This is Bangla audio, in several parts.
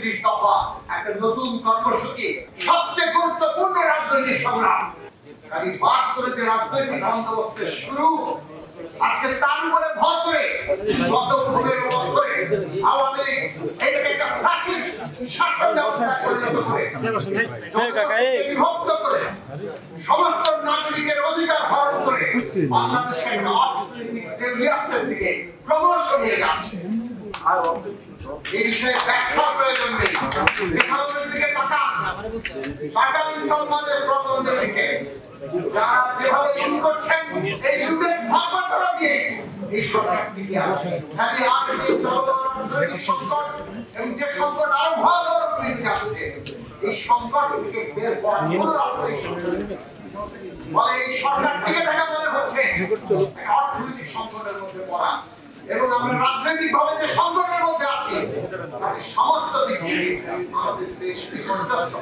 ৩১ দফা একটা নতুন কর্মসূচি, সবচেয়ে গুরুত্বপূর্ণ রাজনৈতিক সংগ্রাম। কাজে ৭২ যে রাজনৈতিক বন্দোবস্তের শুরু, আজকে তার উপরে ভর করে গত ১৫ বছরে আওয়ামী লীগ এটাকে একটা ফ্যাসিস্ট শাসন ব্যবস্থা পরিণত করে বিভক্ত করে সমস্ত নাগরিকের অধিকার হরণ করে বাংলাদেশকে একটা অর্থনৈতিক দেউলিয়াত্বের দিকে ক্রমশ নিয়ে যাচ্ছে। এই বিষয়ে ব্যাখ্যা প্রয়োজন নেই। এখানের দিকে তাকান সমাজের প্রবন্ধের দিকে যারা যেভাবে ইউজ করছেন এই যুগের ভাবনা দিয়ে এই সরকার টিকে আছে। খালি আর এই জনগণের সংকট এবং যে সংকট আরো ভয়াবহ রূপ যাচ্ছে, এই সংকট থেকে বের হওয়ার কোনো রাস্তাই বলে এই সরকার টিকে থাকা মনে হচ্ছে অর্থনৈতিক সংকটের মধ্যে পড়া, এবং আমরা রাজনৈতিক ভাবে যে সংকটের মধ্যে আছি তাদের সমস্ত দিক থেকে আমাদের দেশ বিপর্যস্ত।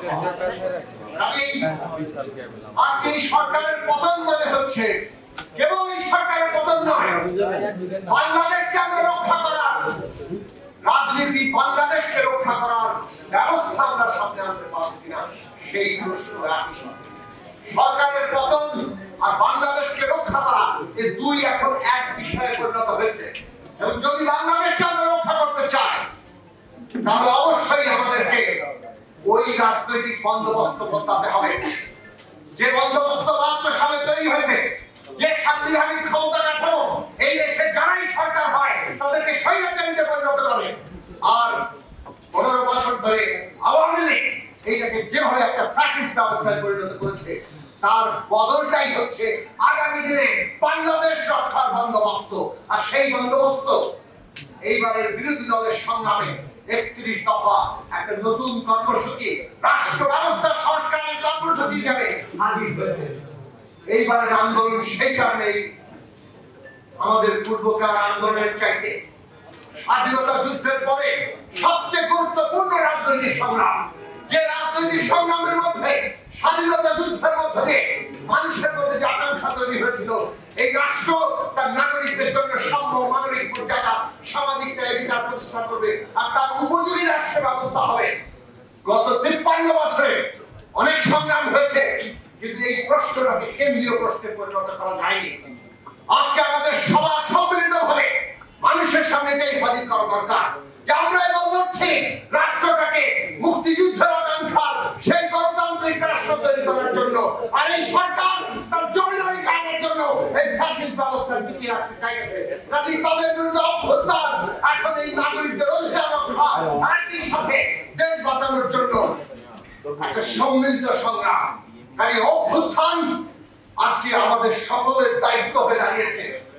আজকে এই সরকারের পতন মনে হচ্ছে কেবল এই সরকারের পতন নয়, বাংলাদেশকে আমরা রক্ষা করার রাজনীতি, বাংলাদেশকে রক্ষা করার ব্যবস্থা আমরা সামনে আনতে পারবো কিনা সেই প্রশ্ন একই সাথে। সরকারের পতন আর বাংলাদেশকে রক্ষা করা এই দুই এখন এক বিষয়ে পরিণত হয়েছে, এবং যদি বাংলাদেশকে আমরা রক্ষা করতে চাই তাহলে অবশ্যই আমাদেরকে ওই রাজনৈতিক বন্দোবস্ত বদলাতে হবে যে বন্দোবস্ত ৭২ সালে তৈরি হয়েছে, যে সাংবিধানিক ক্ষমতা কাঠামো এই দেশে যারাই সরকার হয় তাদেরকে স্বৈরাচারীতে পরিণত করে। আর ১৫ বছর ধরে আওয়ামী লীগ এইটাকে যেভাবে একটা ফ্যাসিস্ট ব্যবস্থায় পরিণত করেছে, তার বদলটাই হচ্ছে আগামী দিনে বাংলাদেশ রক্ষার বন্দোবস্ত। আর সেই বন্দোবস্ত এইবারের বিরোধী দলের সংগ্রামে ৩১ দফা একটা নতুন কর্মসূচি, রাষ্ট্র ব্যবস্থা সংস্কারের কর্মসূচি হিসেবে হাজির হয়েছে। এইবারের আন্দোলন সেই কারণেই আমাদের পূর্বকার আন্দোলনের চাইতে স্বাধীনতা যুদ্ধের পরে সবচেয়ে গুরুত্বপূর্ণ রাজনৈতিক সংগ্রাম, যে রাজনৈতিক সংগ্রামের মধ্যে স্বাধীনতা যুদ্ধের মধ্যে মানুষের মধ্যে যে আকাঙ্ক্ষা তৈরি হয়েছিল এই রাষ্ট্র তার নাগরিকদের জন্য সাম্য, মানবিক মর্যাদা, সামাজিক ন্যায় বিচার প্রতিষ্ঠা করবে আর তার উপযোগী রাষ্ট্র ব্যবস্থা হবে। গত ৫৩ বছরে অনেক সংগ্রাম হয়েছে, কিন্তু এই প্রশ্নটাকে কেন্দ্রীয় প্রশ্নে পরিণত করা যায়নি। আজকে আমাদের সবার সম্মিলিত ভাবে মানুষের সামনে এটাই হাজির করা দরকার যে আমরা এবার লড়ছি রাষ্ট্রটাকে মুক্তিযুদ্ধের আকাঙ্ক্ষার সেই গণতান্ত্রিক রাষ্ট্র তৈরি করার জন্য, আর এই সরকার তার জমিদারি কায়েমের জন্য এই ফ্যাসিস্ট ব্যবস্থা টিকিয়ে রাখতে চাইছে। কাজেই তাদের বিরুদ্ধে অভ্যুত্থান এখন এই নাগরিকদের অধিকার রক্ষা একই সাথে দেশ বাঁচানোর জন্য একটা সম্মিলিত সংগ্রাম। তাই অভ্যুত্থান আজকে আমাদের সকলের দায়িত্ব হয়ে দাঁড়িয়েছে।